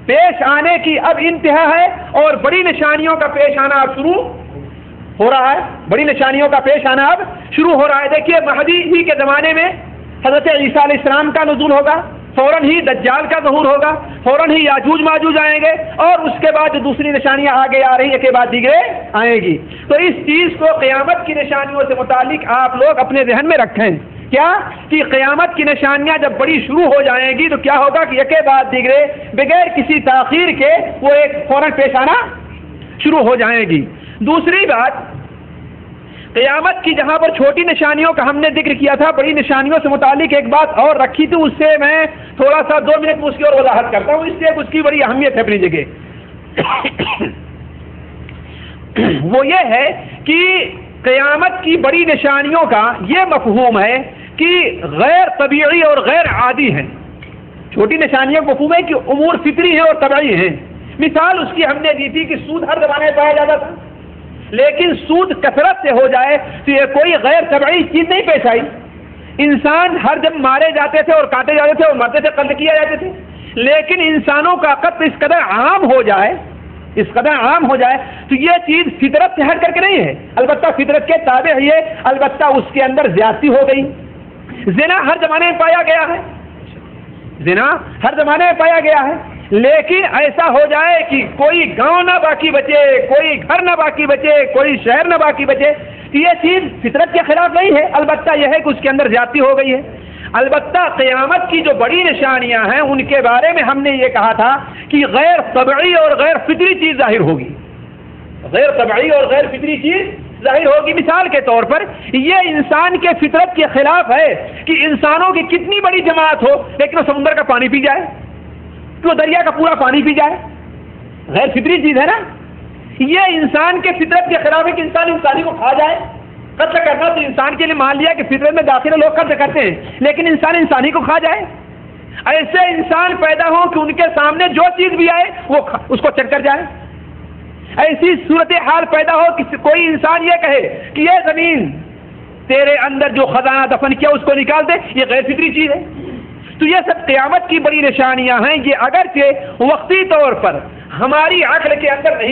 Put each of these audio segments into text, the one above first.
پیش آنے کی اب انتہا ہے اور بڑی نشانیوں کا پیش آنا اب شروع ہو رہا ہے. بڑی نشانیوں کا پیش آنا اب شروع ہو رہا ہے. دیکھیے مہدی ہی کے زمانے میں حضرت عیسیٰ علیہ السلام کا نزول ہوگا، فوراً ہی دجال کا ظہور ہوگا، فوراً ہی یاجوج ماجوج آئیں گے، اور اس کے بعد جو دوسری نشانیاں آگے آ رہی ہیں کے بعد دیگرے آئیں گی. تو اس چیز کو قیامت کی نشانیوں سے متعلق آپ لوگ اپنے ذہن میں رکھیں. کیا کہ قیامت کی نشانیاں جب بڑی شروع ہو جائیں گی تو کیا ہوگا کہ یکے بعد دیگرے بغیر کسی تاخیر کے وہ ایک فوراً پیش آنا شروع ہو جائیں گی. دوسری بات، قیامت کی جہاں پر چھوٹی نشانیوں کا ہم نے ذکر کیا تھا، بڑی نشانیوں سے متعلق ایک بات اور رکھی تھی، اس سے میں تھوڑا سا 2 منٹ میں اس کی اور وضاحت کرتا ہوں، اس سے اس کی بڑی اہمیت ہے اپنی جگہ. وہ یہ ہے کہ قیامت کی بڑی نشانیوں کا یہ مفہوم ہے کہ غیر طبیعی اور غیر عادی ہیں. چھوٹی نشانیوں کا مفہوم ہے کہ امور فطری ہیں اور طبعی ہیں. مثال اس کی ہم نے دی تھی کہ سود ہر زمانے میں پایا جاتا تھا، لیکن سود کثرت سے ہو جائے تو یہ کوئی غیر طبعی چیز نہیں پیش آئی. انسان ہر جب مارے جاتے تھے اور کاٹے جاتے تھے اور مرتے تھے، قتل کیا جاتے تھے، لیکن انسانوں کا قتل اس قدر عام ہو جائے تو یہ چیز فطرت سے ہٹ کر کے نہیں ہے، البتہ فطرت کے تابع ہی ہے، البتہ اس کے اندر زیادتی ہو گئی. زنا ہر زمانے میں پایا گیا ہے، لیکن ایسا ہو جائے کہ کوئی گاؤں نہ باقی بچے، کوئی گھر نہ باقی بچے، کوئی شہر نہ باقی بچے، یہ چیز فطرت کے خلاف نہیں ہے، البتہ یہ ہے کہ اس کے اندر زیادتی ہو گئی ہے. البتہ قیامت کی جو بڑی نشانیاں ہیں ان کے بارے میں ہم نے یہ کہا تھا کہ غیر طبعی اور غیر فطری چیز ظاہر ہوگی. مثال کے طور پر یہ انسان کے فطرت کے خلاف ہے کہ انسانوں کی کتنی بڑی جماعت ہو لیکن وہ سمندر کا پانی پی جائے، تو دریا کا پورا پانی پی جائے. غیر فطری چیز ہے نا. یہ انسان کے فطرت کے خلاف ہے کہ انسان انسانی کو کھا جائے. قتل کرنا تو انسان کے لیے مان لیا کہ فطرت میں داخل لوگ قتل کرتے ہیں، لیکن انسان انسانی کو کھا جائے. ایسے انسان پیدا ہو کہ ان کے سامنے جو چیز بھی آئے وہ اس کو چک کر جائے. ایسی صورتحال پیدا ہو کہ کوئی انسان یہ کہے کہ یہ زمین تیرے اندر جو خزانہ دفن کیا اس کو نکال دے، یہ غیر فطری چیز ہے. تو یہ سب قیامت کی بڑی نشانیاں ہیں. یہ اگرچہ وقتی طور پر ہماری عقل کے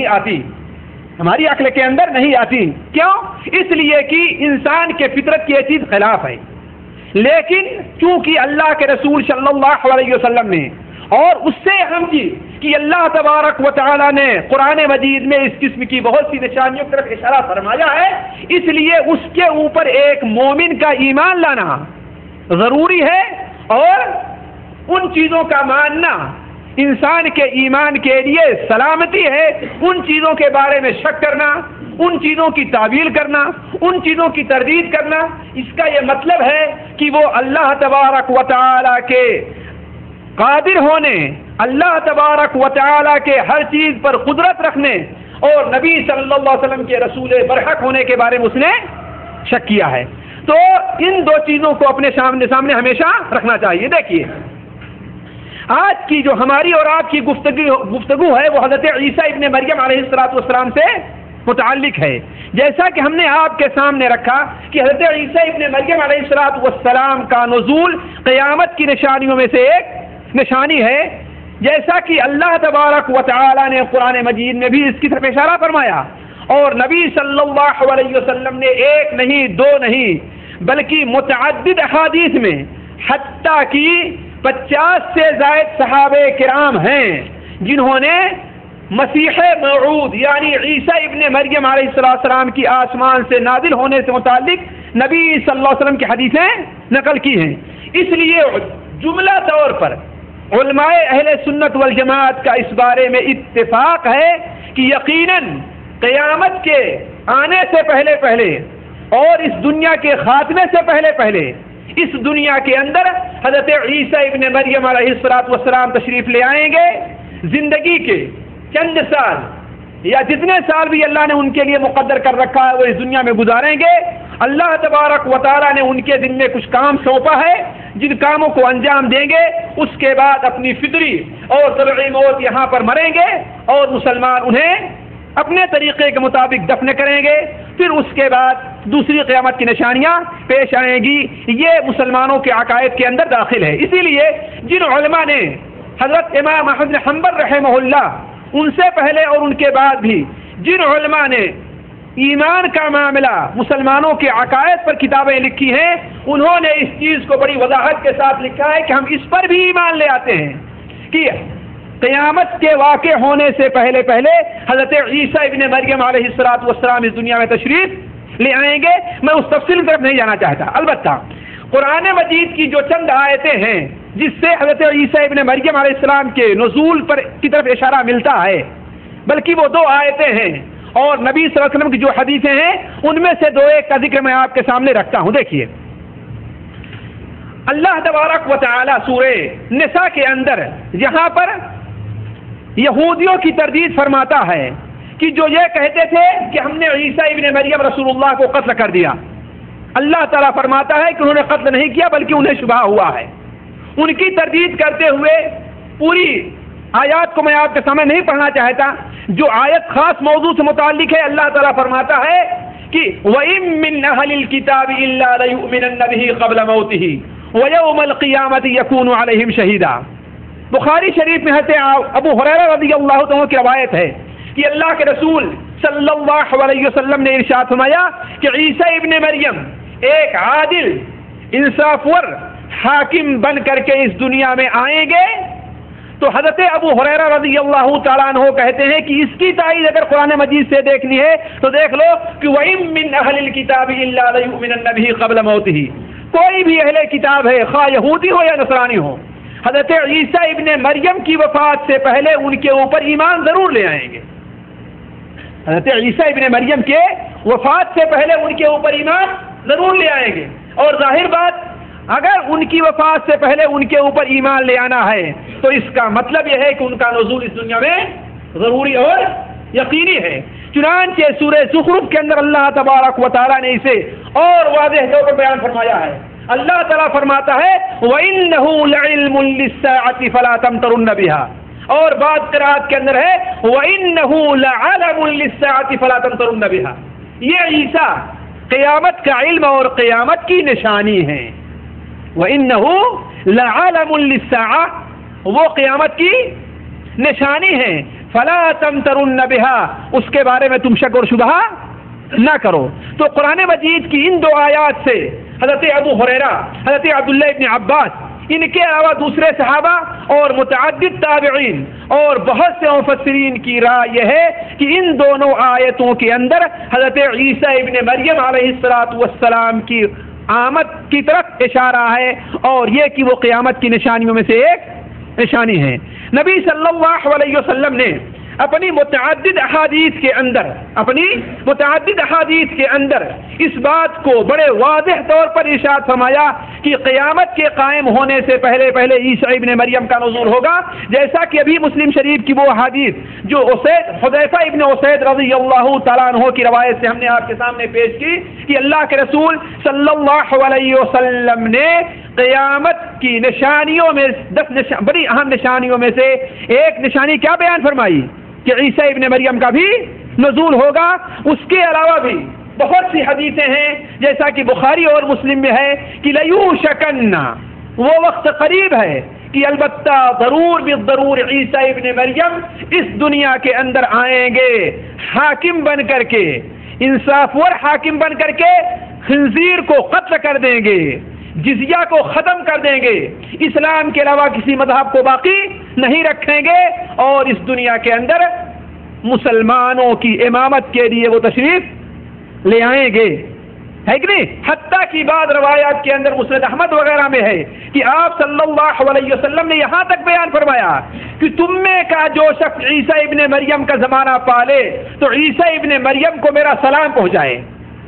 اندر نہیں آتی. کیوں؟ اس لیے کہ انسان کے فطرت کی یہ چیز خلاف ہے. لیکن چونکہ اللہ کے رسول صلی اللہ علیہ وسلم نے اور اس سے اہم چیز کہ اللہ تبارک و تعالی نے قرآن مجید میں اس قسم کی بہت سی نشانیوں کی طرف اشارہ فرمایا ہے، اس لیے اس کے اوپر ایک مومن کا ایمان لانا ضروری ہے، اور ان چیزوں کا ماننا انسان کے ایمان کے لیے سلامتی ہے. ان چیزوں کے بارے میں شک کرنا، ان چیزوں کی تعویل کرنا، ان چیزوں کی تردید کرنا، اس کا یہ مطلب ہے کہ وہ اللہ تبارک و تعالی کے قادر ہونے، اللہ تبارک و تعالی کے ہر چیز پر قدرت رکھنے اور نبی صلی اللہ علیہ وسلم کے رسول برحق ہونے کے بارے میں اس نے شک کیا ہے. تو ان دو چیزوں کو اپنے سامنے ہمیشہ رکھنا چاہیے. دیکھیے آج کی جو ہماری اور آپ کی گفتگو ہے وہ حضرت عیسیٰ ابن مریم علیہ السلام سے متعلق ہے. جیسا کہ ہم نے آپ کے سامنے رکھا کہ حضرت عیسیٰ ابن مریم علیہ السلام کا نزول قیامت کی نشانیوں میں سے ایک نشانی ہے، جیسا کہ اللہ تبارک و تعالی نے قرآن مجید میں بھی اس کی طرف اشارہ فرمایا، اور نبی صلی اللہ علیہ وسلم نے ایک نہیں دو نہیں بلکہ متعدد احادیث میں حتیٰ کہ 50 سے زائد صحابہ کرام ہیں جنہوں نے مسیح موعود یعنی عیسیٰ ابن مریم علیہ السلام کی آسمان سے نازل ہونے سے متعلق نبی صلی اللہ علیہ وسلم کی حدیثیں نقل کی ہیں. اس لیے جملہ طور پر علماء اہل سنت والجماعت کا اس بارے میں اتفاق ہے کہ یقیناً قیامت کے آنے سے پہلے اور اس دنیا کے خاتمے سے پہلے اس دنیا کے اندر حضرت عیسیٰ ابن مریم علیہ السلام تشریف لے آئیں گے. زندگی کے چند سال یا جتنے سال بھی اللہ نے ان کے لیے مقدر کر رکھا ہے وہ اس دنیا میں گزاریں گے. اللہ تبارک و تعالی نے ان کے ذمے کچھ کام سونپا ہے جن کاموں کو انجام دیں گے. اس کے بعد اپنی فطری اور طبعی موت یہاں پر مریں گے اور مسلمان انہیں اپنے طریقے کے مطابق دفن کریں گے. پھر اس کے بعد دوسری قیامت کی نشانیاں پیش آئیں گی. یہ مسلمانوں کے عقائد کے اندر داخل ہے. اسی لیے جن علماء نے حضرت امام احمد بن حنبل رحمہ اللہ، ان سے پہلے اور ان کے بعد بھی جن علماء نے ایمان کا معاملہ مسلمانوں کے عقائد پر کتابیں لکھی ہیں، انہوں نے اس چیز کو بڑی وضاحت کے ساتھ لکھا ہے کہ ہم اس پر بھی ایمان لے آتے ہیں کہ قیامت کے واقع ہونے سے پہلے حضرت عیسیٰ ابن مریم علیہ السلام اس دنیا میں تشریف لے آئیں گے۔ میں اس تفصیل کی طرف نہیں جانا چاہتا، البتہ قرآن مجید کی جو چند آیتیں ہیں جس سے حضرت عیسیٰ ابن مریم علیہ السلام کے نزول پر کی طرف اشارہ ملتا ہے، بلکہ وہ 2 آیتیں ہیں، اور نبی صلی اللہ علیہ وسلم کی جو حدیثیں ہیں ان میں سے 2-1 کا ذکر میں آپ کے سامنے رکھتا ہوں۔ دیکھیے، اللہ تبارک و تعالی سورہ نساء کے اندر یہاں پر یہودیوں کی تردید فرماتا ہے کہ جو یہ کہتے تھے کہ ہم نے عیسیٰ ابن مریم رسول اللہ کو قتل کر دیا، اللہ تعالیٰ فرماتا ہے کہ انہوں نے قتل نہیں کیا بلکہ انہیں شبہ ہوا ہے۔ ان کی تردید کرتے ہوئے پوری آیات کو میں آپ کے سامنے نہیں پڑھنا چاہتا، جو آیت خاص موضوع سے متعلق ہے، اللہ تعالیٰ فرماتا ہے کہ وَإِن مِّنْ أَهْلِ الْكِتَابِ إِلَّا لَيُؤْمِنَنَّ بِهِ قَبْلَ مَوْتِهِ وَيَوْمَ الْقِيَامَةِ يَكُونُ عَلَيْهِمْ شَهِيدًا۔ بخاری شریف میں حضرت ابو ہریرہ رضی اللہ عنہ کی روایت ہے کہ اللہ کے رسول صلی اللہ علیہ وسلم نے ارشاد فرمایا کہ عیسیٰ ابن مریم ایک عادل انصافور حاکم بن کر کے اس دنیا میں آئیں گے۔ تو حضرت ابو ہریرہ رضی اللہ تعالیٰ عنہ کہتے ہیں کہ اس کی تائید اگر قرآن مجید سے دیکھنی ہے تو دیکھ لو کہ وَإِن مِّنْ أَهْلِ الْكِتَابِ إِلَّا لَيُؤْمِنَنَّ بِهِ قَبْلَ مَوْتِهِ، کوئی بھی اہل کتاب ہے، خواہ یہودی ہو یا نصرانی ہو، حضرت عیسیٰ ابن مریم کی وفات سے پہلے ان کے اوپر ایمان ضرور لے آئیں گے۔ حضرت عیسیٰ ابن مریم کے وفات سے پہلے ان کے اوپر ایمان ضرور لے آئیں گے، اور ظاہر بات اگر ان کی وفات سے پہلے ان کے اوپر ایمان لے آنا ہے تو اس کا مطلب یہ ہے کہ ان کا نزول اس دنیا میں ضروری اور یقینی ہے۔ چنانچہ سورہ زخرف کے اندر اللہ تبارک و تعالیٰ نے اسے اور واضح طور پر بیان فرمایا ہے۔ اللہ تعالیٰ فرماتا ہے وَإِنَّهُ لَعِلْمٌ لِلسَّاعَةِ فَلَا تَمْتَرُنَّ بِهَا، اور بعض قرات کے اندر ہے وَإِنَّهُ لَعَلَمٌ لِلسَّاعَةِ فَلَا تَمْتَرُنَّ بِهَا، یہ عیسیٰ قیامت کا علم اور قیامت کی نشانی ہے۔ وَإِنَّهُ لَعَلَمٌ لِلسَّاعَةِ، وہ قیامت کی نشانی ہے، فَلَا تَمْتَرُنَّ بِهَا، اس کے بارے میں تم شک اور شبہ نہ کرو۔ تو قرآن مجید کی ان 2 آیات سے حضرت ابو ہریرہ، حضرت عبداللہ ابن عباس، ان کے علاوہ دوسرے صحابہ اور متعدد تابعین اور بہت سے مفسرین کی رائے یہ ہے کہ ان دونوں آیتوں کے اندر حضرت عیسیٰ ابن مریم علیہ السلام کی آمد کی طرف اشارہ ہے، اور یہ کہ وہ قیامت کی نشانیوں میں سے ایک نشانی ہے۔ نبی صلی اللہ علیہ وسلم نے اپنی متعدد احادیث کے اندر اس بات کو بڑے واضح طور پر ارشاد فرمایا کہ قیامت کے قائم ہونے سے پہلے عیسیٰ ابن مریم کا نزول ہوگا، جیسا کہ ابھی مسلم شریف کی وہ حدیث جو حذیفہ ابن اسید رضی اللہ تعالیٰ عنہ کی روایت سے ہم نے آپ کے سامنے پیش کی کہ اللہ کے رسول صلی اللہ علیہ وسلم نے قیامت کی نشانیوں میں 10 بڑی اہم نشانیوں میں سے ایک نشانی کیا بیان فرمائی کہ عیسیٰ ابن مریم کا بھی نزول ہوگا۔ اس کے علاوہ بھی بہت سی حدیثیں ہیں جیسا کہ بخاری اور مسلم میں ہے کہ لیوشکن، وہ وقت قریب ہے کہ البتہ ضرور عیسیٰ ابن مریم اس دنیا کے اندر آئیں گے حاکم بن کر کے، انصافور حاکم بن کر کے، خنزیر کو قتل کر دیں گے، جزیہ کو ختم کر دیں گے، اسلام کے علاوہ کسی مذہب کو باقی نہیں رکھیں گے، اور اس دنیا کے اندر مسلمانوں کی امامت کے لیے وہ تشریف لے آئیں گے، ہے کہ نہیں؟ حتیٰ کی بعض روایات کے اندر مسند احمد وغیرہ میں ہے کہ آپ صلی اللہ علیہ وسلم نے یہاں تک بیان فرمایا کہ تم میں کا جو شخص عیسیٰ ابن مریم کا زمانہ پالے تو عیسیٰ ابن مریم کو میرا سلام پہنچائے۔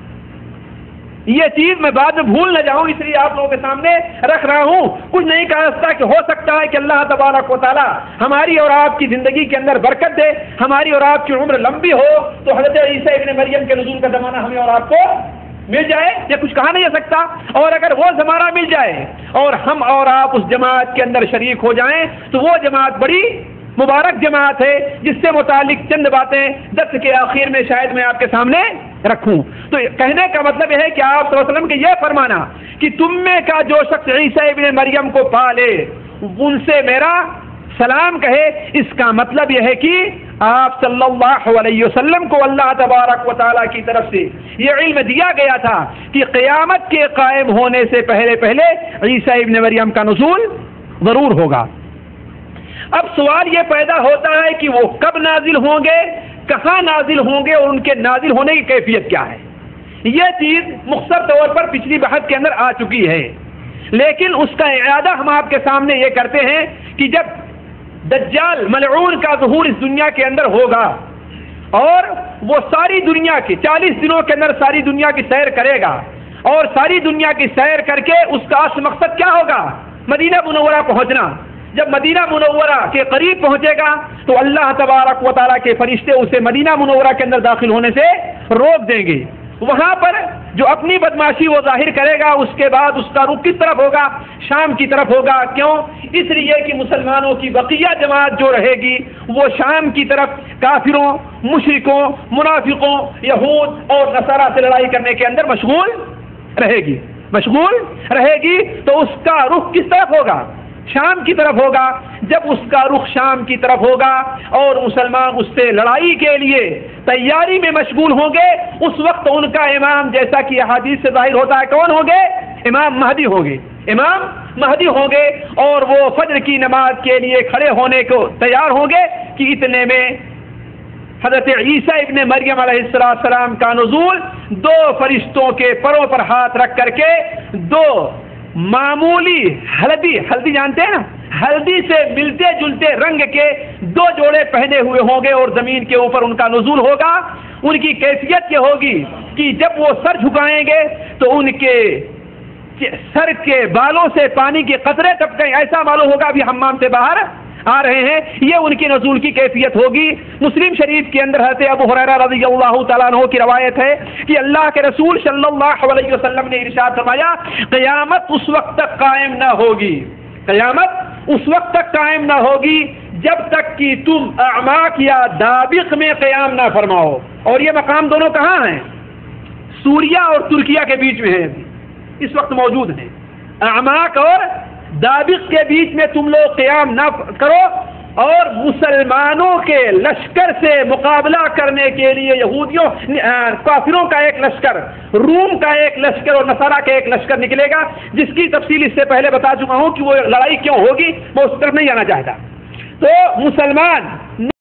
یہ چیز میں بعد میں بھول نہ جاؤں، اس لیے آپ لوگوں کے سامنے رکھ رہا ہوں۔ کچھ نہیں کہا سکتا کہ ہو سکتا ہے کہ اللہ تبارک و تعالی ہماری اور آپ کی زندگی کے اندر برکت دے، ہماری اور آپ کی عمر لمبی ہو تو حضرت عیسیٰ ابن مریم کے نزول کا زمانہ ہمیں اور آپ کو مل جائے، یہ کچھ کہا نہیں جا سکتا۔ اور اگر وہ زمانہ مل جائے اور ہم اور آپ اس جماعت کے اندر شریک ہو جائیں تو وہ جماعت بڑی مبارک جماعت ہے، جس سے متعلق چند باتیں درس کے آخر میں شاید میں آپ کے سامنے رکھوں۔ تو کہنے کا مطلب یہ ہے کہ آپ صلی اللہ علیہ وسلم کے یہ فرمانا کہ تم میں کا جو شخص عیسیٰ ابن مریم کو پالے ان سے میرا سلام کہے، اس کا مطلب یہ ہے کہ آپ صلی اللہ علیہ وسلم کو اللہ تبارک و تعالیٰ کی طرف سے یہ علم دیا گیا تھا کہ قیامت کے قائم ہونے سے پہلے عیسیٰ ابن مریم کا نزول ضرور ہوگا۔ اب سوال یہ پیدا ہوتا ہے کہ وہ کب نازل ہوں گے، کہاں نازل ہوں گے، اور ان کے نازل ہونے کی کیفیت کیا ہے۔ یہ چیز مختصر طور پر پچھلی بحث کے اندر آ چکی ہے، لیکن اس کا اعادہ ہم آپ کے سامنے یہ کرتے ہیں کہ جب دجال ملعون کا ظہور اس دنیا کے اندر ہوگا اور وہ ساری دنیا کی 40 دنوں کے اندر ساری دنیا کی سیر کرے گا، اور ساری دنیا کی سیر کر کے اس کا اصل مقصد کیا ہوگا؟ مدینہ منورہ پہنچنا۔ جب مدینہ منورہ کے قریب پہنچے گا تو اللہ تبارک و تعالیٰ کے فرشتے اسے مدینہ منورہ کے اندر داخل ہونے سے روک دیں گے۔ وہاں پر جو اپنی بدماشی وہ ظاہر کرے گا، اس کے بعد اس کا رخ کس طرف ہوگا؟ شام کی طرف ہوگا۔ کیوں؟ اس لیے کہ مسلمانوں کی بقیہ جماعت جو رہے گی وہ شام کی طرف کافروں، مشرکوں، منافقوں، یہود اور نصارہ سے لڑائی کرنے کے اندر مشغول رہے گی، تو اس کا رخ کس طرف ہوگا؟ شام کی طرف ہوگا۔ جب اس کا رخ شام کی طرف ہوگا اور مسلمان اس سے لڑائی کے لیے تیاری میں مشغول ہوں گے، اس وقت ان کا امام، جیسا کہ احادیث سے ظاہر ہوتا ہے، کون ہوں گے؟ امام مہدی ہوں گے، اور وہ فجر کی نماز کے لیے کھڑے ہونے کو تیار ہوں گے کہ اتنے میں حضرت عیسیٰ ابن مریم علیہ السلام کا نزول 2 فرشتوں کے پروں پر ہاتھ رکھ کر کے 2 معمولی ہلدی جانتے ہیں نا، ہلدی سے ملتے جلتے رنگ کے 2 جوڑے پہنے ہوئے ہوں گے، اور زمین کے اوپر ان کا نزول ہوگا۔ ان کی کیفیت یہ ہوگی کہ جب وہ سر جھکائیں گے تو ان کے سر کے بالوں سے پانی کے قطرے ٹپکیں، ایسا معلوم ہوگا ابھی حمام سے باہر آ رہے ہیں۔ یہ ان کی نزول کی کیفیت ہوگی۔ مسلم شریف کے اندر حضرت ابو ہریرہ رضی اللہ تعالیٰ عنہ کی روایت ہے کہ اللہ کے رسول صلی اللہ علیہ وسلم نے ارشاد فرمایا، قیامت اس وقت تک قائم نہ ہوگی جب تک کہ تم اعماق یا دابق میں قیام نہ فرماؤ۔ اور یہ مقام دونوں کہاں ہیں؟ سوریہ اور ترکیہ کے بیچ میں ہیں، اس وقت موجود ہیں۔ اعماق اور دابق کے بیچ میں تم لوگ قیام نہ کرو، اور مسلمانوں کے لشکر سے مقابلہ کرنے کے لیے یہودیوں کافروں کا ایک لشکر، روم کا ایک لشکر اور نصارہ کا ایک لشکر نکلے گا، جس کی تفصیل اس سے پہلے بتا چکا ہوں کہ وہ لڑائی کیوں ہوگی، وہ اس طرف نہیں جانا چاہتا۔ تو مسلمان